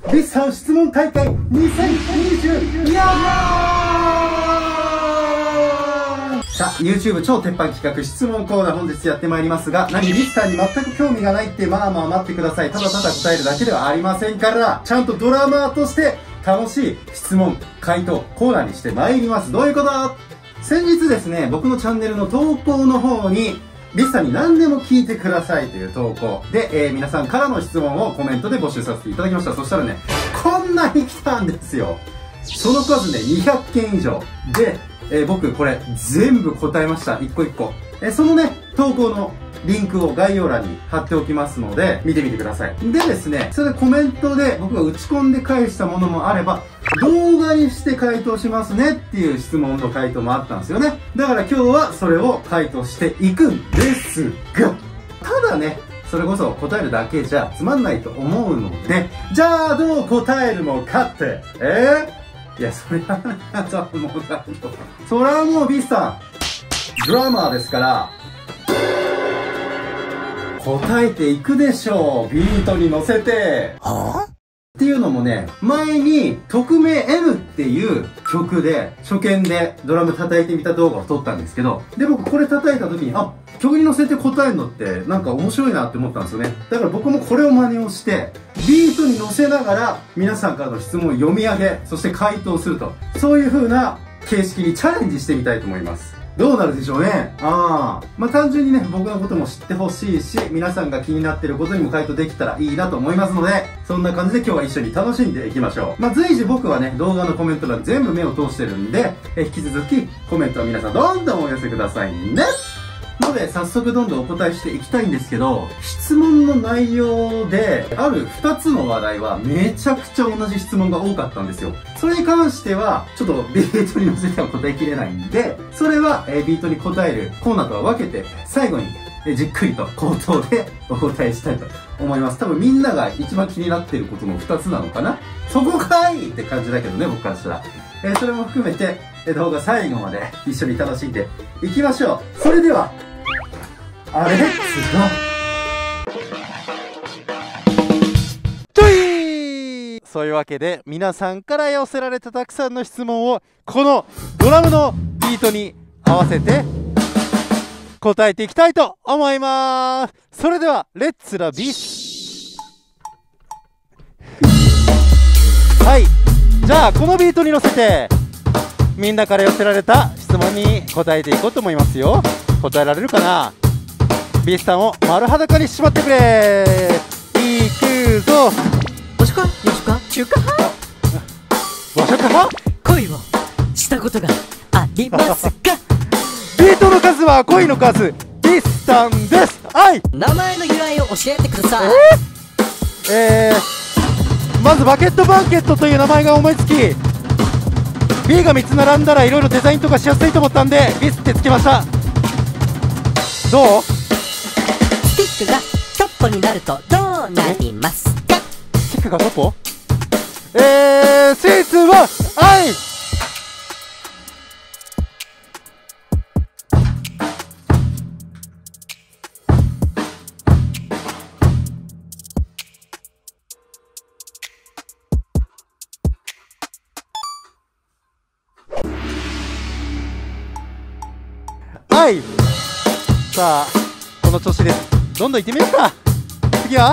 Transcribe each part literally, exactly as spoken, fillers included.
ビスさん質問大会にせんにじゅう。いやーさあ、YouTube 超鉄板企画質問コーナー本日やってまいりますが、何ビスさんに全く興味がないってまあまあ待ってください。ただただ答えるだけではありませんから、ちゃんとドラマーとして楽しい質問、回答、コーナーにしてまいります。どういうこと？先日ですね、僕のチャンネルの投稿の方に、ビスさんに何でも聞いてくださいという投稿で、えー、皆さんからの質問をコメントで募集させていただきました。そしたらね、こんなに来たんですよ。その数ね、にひゃっけん以上。で、えー、僕これ全部答えました。一個一個。えー、そのね、投稿のリンクを概要欄に貼っておきますので、見てみてください。でですね、それでコメントで僕が打ち込んで返したものもあれば、動画にして回答しますねっていう質問の回答もあったんですよね。だから今日はそれを回答していくんですが、ただね、それこそ答えるだけじゃつまんないと思うので、じゃあどう答えるのかって、えー、いや、それはな、ちょっともうだけど、それはもうビスさん、ドラマーですから、答えていくでしょう。ビートに乗せて。はぁ？っていうのもね、前に、匿名 M っていう曲で、初見でドラム叩いてみた動画を撮ったんですけど、で、僕これ叩いた時に、あ、曲に乗せて答えるのってなんか面白いなって思ったんですよね。だから僕もこれを真似をして、ビートに乗せながら、皆さんからの質問を読み上げ、そして回答すると。そういう風な形式にチャレンジしてみたいと思います。どうなるでしょうね。ああ。まあ、単純にね、僕のことも知ってほしいし、皆さんが気になってることにも回答できたらいいなと思いますので、そんな感じで今日は一緒に楽しんでいきましょう。まあ、随時僕はね、動画のコメント欄全部目を通してるんで、え引き続きコメントは皆さんどんどんお寄せくださいね。ので、早速どんどんお答えしていきたいんですけど、質問の内容で、あるふたつの話題はめちゃくちゃ同じ質問が多かったんですよ。それに関しては、ちょっとビートに乗せては答えきれないんで、それは、えー、ビートに答えるコーナーとは分けて、最後に、えー、じっくりと口頭でお答えしたいと思います。多分みんなが一番気になってることのふたつなのかな？そこかいって感じだけどね、僕からしたら。えー、それも含めて、えー、動画最後まで一緒に楽しんでいきましょう。それでは、あれ？すごい！そういうわけで皆さんから寄せられたたくさんの質問をこのドラムのビートに合わせて答えていきたいと思います。それではレッツラビス。はい、じゃあこのビートに乗せてみんなから寄せられた質問に答えていこうと思いますよ。答えられるかな？ビスさんを丸裸にしまってくれ。いくぞ。 おしょか、よしか、中華派。 和食派？ 恋をしたことがありますか？ ビートの数は恋の数。ビスさんです。はい。 名前の由来を教えてください。 えー、えー、まずバケットバンケットという名前が思いつき、B がみっつ並んだらいろいろデザインとかしやすいと思ったんでビスってつけました。どう？ スティックがトッポになるとどうなりますか？ スティックがトッポ？えー、スイーツは愛！愛！さあ、この調子です。どんどん行ってみようか。次は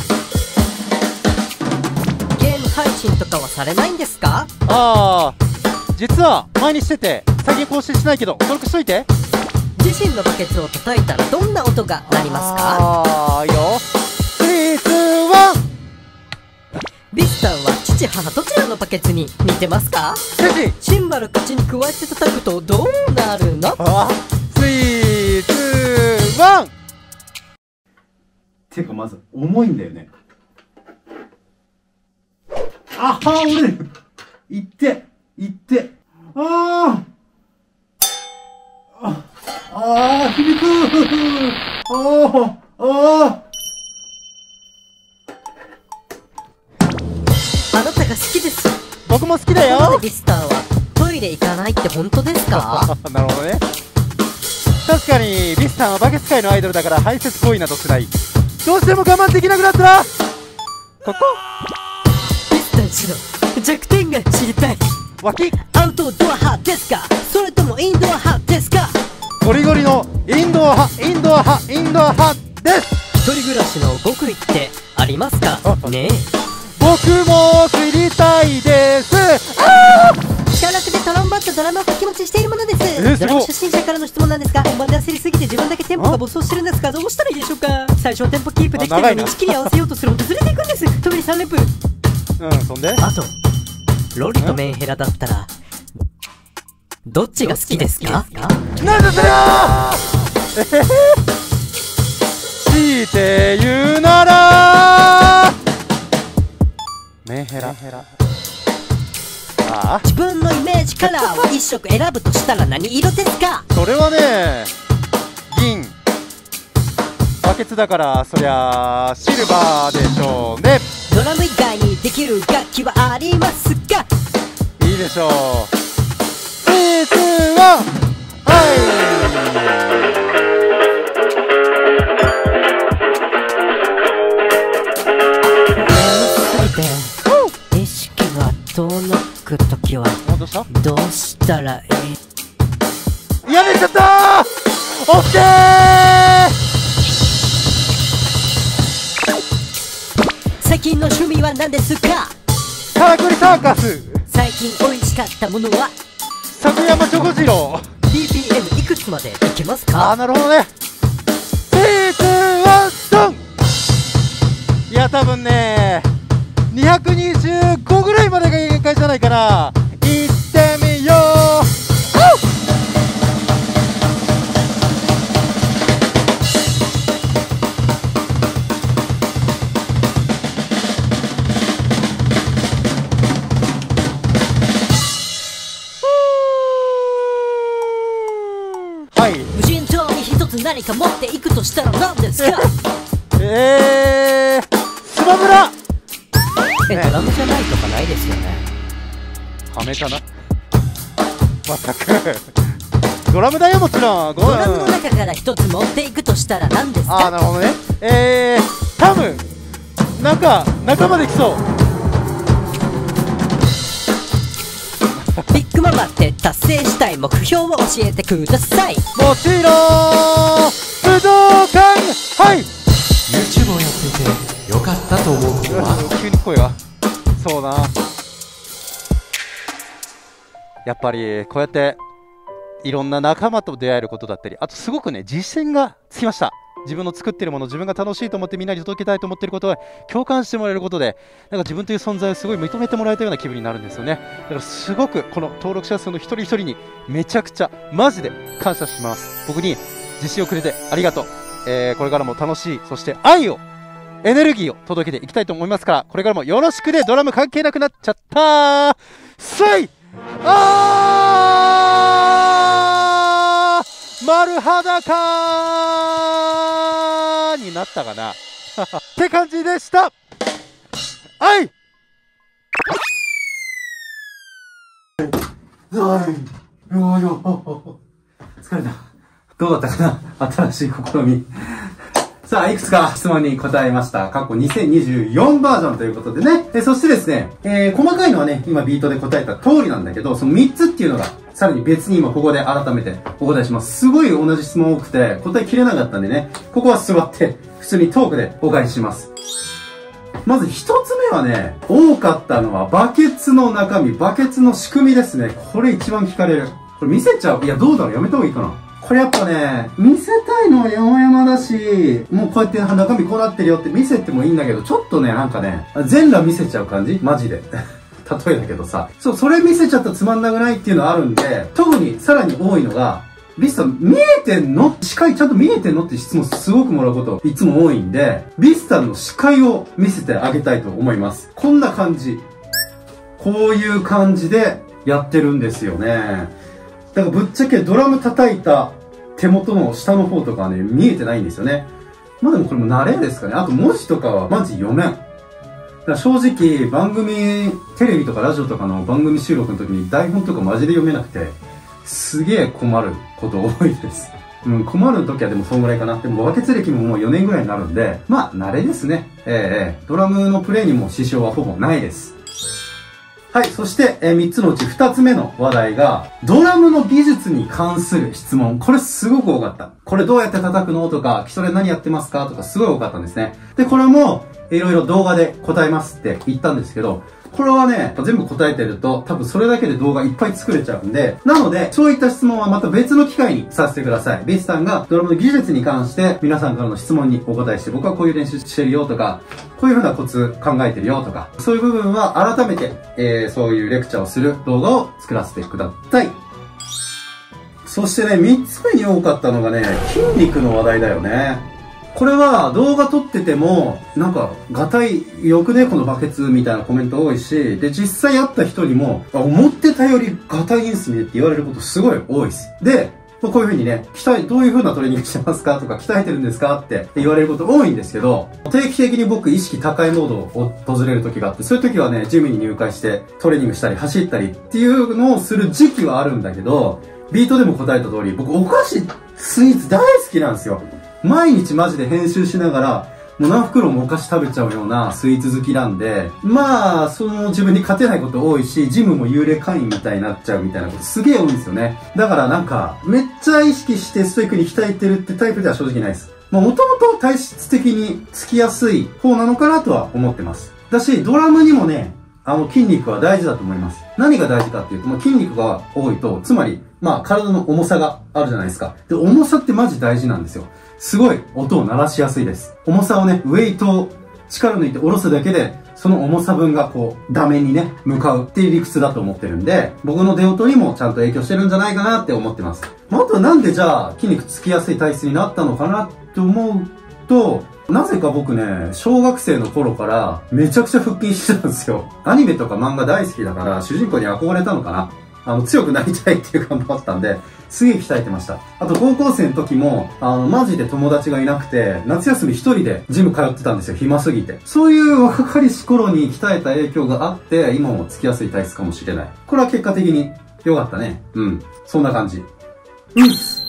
ゲーム配信とかはされないんですか？ ああ、実は前にしてて最近更新しないけど登録しといて。 自身のバケツを叩いたらどんな音が鳴りますか？ ああ、いいよ。スリー、ツー、ワン。 ビスさんは父母どちらのバケツに似てますか？シンバル口に加えて叩くとどうなるの？ あ、スリー、ツー、ワン。ていうかまず重いんだよね。あはー、折れる。いっていって、ああああ、響く。ああああなたが好きです。 僕も好きだよ。 なぜビスターはトイレ行かないって本当ですか？ なるほどね。確かにビスターはバケツ界のアイドルだから排泄行為などしない。どうしても我慢できなくなったらここ。 ビスたちの弱点が知りたい。 脇アウトドア派ですか、それともインドア派ですか？ ゴリゴリのインドア派、インドア派、インドア派です。 一人暮らしの極意ってありますかねえ。 僕も知りたいです。 小楽でトロンボットドラムを掛け持ちしているものです。 えー、すごい。 ドラム初心者からの質問なんですが、本番で焦りすぎて自分だけテンポが暴走してるんですが、どうしたらいいでしょうか？最初はテンポキープできてるのに意識に合わせようとするとずれていくんです。特にさん連符。 うん、そんであとロリとメンヘラだったらどっちが好きですか？ なんでそれはえへへ強いて言うならメンヘラ。ああ、 自分のイメージカラーを一色選ぶとしたら何色ですか？ それはね、銀。バケツだからそりゃシルバーでしょうね。 ドラム以外にできる楽器はありますか？ いいでしょう。スリー、ツー、ワン、はい眠すぎて意識が遠のくときはどうした？ どうしたらいい？ やめちゃったー。オッケー。 最近の趣味は何ですか？ からくりサーカス。 最近美味しかったものは？ 作山チョコ次郎。 ビーピーエム いくつまでいけますか？ あー、なるほどね。スリー、ツー、ワン、ドン。いや、多分ねにひゃくにじゅうごぐらいまでが限界じゃないかな。いってみよう。はい。 無人島に一つ何か持っていくとしたら何ですか？ えー、スマブラ。 え、ドラムじゃないとかないですよね。 はめたな。まったくドラムだよ、もちろん。 ドラムの中から一つ持っていくとしたら何ですか？ あー、なるほどね。えー、タム。なんか仲間できそう。 ビッグママって達成したい目標を教えてください。 もちろん武道館。はい。 YouTube をやっていてよかったと思うことは？ 急に声がそうな。やっぱりこうやっていろんな仲間と出会えることだったり、あとすごくね実践がつきました。自分の作ってるもの、自分が楽しいと思ってみんなに届けたいと思っていることを共感してもらえることで、なんか自分という存在をすごい認めてもらえたような気分になるんですよね。だからすごくこの登録者数の一人一人にめちゃくちゃマジで感謝します。僕に自信をくれてありがとう。えー、これからも楽しい、そして愛を、エネルギーを届けていきたいと思いますから、これからもよろしくで。ドラム関係なくなっちゃったー。さいあー丸裸になったかなって感じでした。はい。 疲れた。どうだったかな、新しい試み。さあ、いくつか質問に答えました。過去にせんにじゅうよんバージョンということでね。えそしてですね、えー、細かいのはね、今ビートで答えた通りなんだけど、そのみっつっていうのが、さらに別に今ここで改めてお答えします。すごい同じ質問多くて、答えきれなかったんでね、ここは座って、普通にトークでお返しします。まず一つ目はね、多かったのはバケツの中身、バケツの仕組みですね。これ一番聞かれる。これ見せちゃう。いや、どうだろう、やめた方がいいかな。これやっぱね、見せたいのは山々だし、もうこうやって中身こうなってるよって見せてもいいんだけど、ちょっとね、なんかね、全裸見せちゃう感じマジで。例えだけどさ。そう、それ見せちゃったらつまんなくないっていうのはあるんで、特にさらに多いのが、ビスタ見えてんの？視界ちゃんと見えてんのって質問すごくもらうこといつも多いんで、ビスタの視界を見せてあげたいと思います。こんな感じ。こういう感じでやってるんですよね。だからぶっちゃけドラム叩いた手元の下の方とかはね、見えてないんですよね。まあでもこれも慣れですかね。あと文字とかはマジ読めん。だから正直番組、テレビとかラジオとかの番組収録の時に台本とかマジで読めなくて、すげえ困ること多いです。うん、困る時はでもそんぐらいかな。でもバケツ歴ももうよねんぐらいになるんで、まあ慣れですね。ええええ、ドラムのプレイにも支障はほぼないです。 はい、そして、えー、みっつのうちふたつめの話題が、ドラムの技術に関する質問。これすごく多かった。これどうやって叩くのとか、基礎練何やってますかとかすごい多かったんですね。で、これも、いろいろ動画で答えますって言ったんですけど、これはね、全部答えてると、多分それだけで動画いっぱい作れちゃうんで、なので、そういった質問はまた別の機会にさせてください。ビスさんがドラムの技術に関して、皆さんからの質問にお答えして、僕はこういう練習してるよとか、こういう風なコツ考えてるよとか、そういう部分は改めて、えー、そういうレクチャーをする動画を作らせてください。そしてね、みっつめに多かったのがね、筋肉の話題だよね。これは動画撮ってても、なんか、ガタイよくね、このバケツみたいなコメント多いし、で、実際会った人にも、思ってたよりガタイいいんすねって言われることすごい多いです。で、こういう風にね、鍛え、どういう風なトレーニングしてますかとか、鍛えてるんですかって言われること多いんですけど、定期的に僕意識高いモードを訪れる時があって、そういう時はね、ジムに入会してトレーニングしたり走ったりっていうのをする時期はあるんだけど、ビートでも答えた通り、僕お菓子、スイーツ大好きなんですよ。毎日マジで編集しながら、もう何袋もお菓子食べちゃうようなスイーツ好きなんで、まあ、その自分に勝てないこと多いし、ジムも幽霊会員みたいになっちゃうみたいなことすげえ多いんですよね。だからなんか、めっちゃ意識してストイックに鍛えてるってタイプでは正直ないです。まあもともと体質的につきやすい方なのかなとは思ってます。だし、ドラムにもね、あの筋肉は大事だと思います。何が大事かっていうと、まあ、筋肉が多いと、つまり、まあ体の重さがあるじゃないですか。で、重さってマジ大事なんですよ。すごい音を鳴らしやすいです。重さをね、ウェイトを力抜いて下ろすだけで、その重さ分がこう、ダメにね、向かうっていう理屈だと思ってるんで、僕の出音にもちゃんと影響してるんじゃないかなって思ってます。まあ、あとはなんでじゃあ筋肉つきやすい体質になったのかなって思うと、なぜか僕ね、小学生の頃からめちゃくちゃ腹筋してたんですよ。アニメとか漫画大好きだから、主人公に憧れたのかな。あの、強くなりたいっていう願望だったんで、すげえ鍛えてました。あと高校生の時も、あの、マジで友達がいなくて、夏休み一人でジム通ってたんですよ、暇すぎて。そういう若かりし頃に鍛えた影響があって、今もつきやすい体質かもしれない。これは結果的に良かったね。うん。そんな感じ。うん。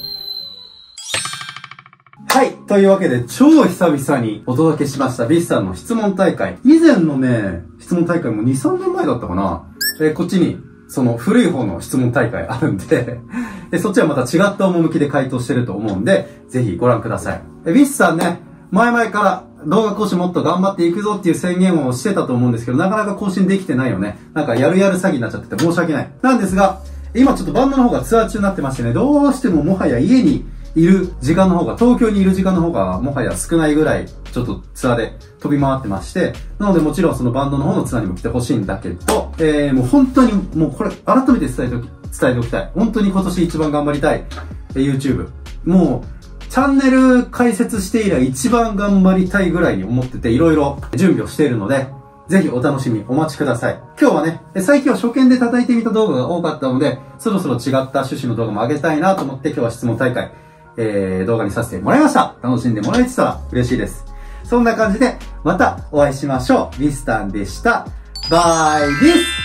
はい。というわけで、超久々にお届けしました、ビスさんの質問大会。以前のね、質問大会もに、さんねんまえだったかな。えー、こっちに、その古い方の質問大会あるんでで、そっちはまた違った趣で回答してると思うんで、ぜひご覧ください。え、ビスさんね、前々から動画更新もっと頑張っていくぞっていう宣言をしてたと思うんですけど、なかなか更新できてないよね。なんかやるやる詐欺になっちゃってて申し訳ない。なんですが、今ちょっとバンドの方がツアー中になってましてね、どうしてももはや家にいる時間の方が、東京にいる時間の方がもはや少ないぐらい、ちょっとツアーで飛び回ってまして、なのでもちろんそのバンドの方のツアーにも来てほしいんだけど、えー、もう本当に、もうこれ改めて伝えておき、伝えておきたい。本当に今年一番頑張りたい。えー、YouTube。もう、チャンネル開設して以来一番頑張りたいぐらいに思ってて、いろいろ準備をしているので、ぜひお楽しみお待ちください。今日はね、最近は初見で叩いてみた動画が多かったので、そろそろ違った趣旨の動画も上げたいなと思って今日は質問大会、えー、動画にさせてもらいました。楽しんでもらえてたら嬉しいです。そんな感じで、またお会いしましょう。ビスタンでした。バイです。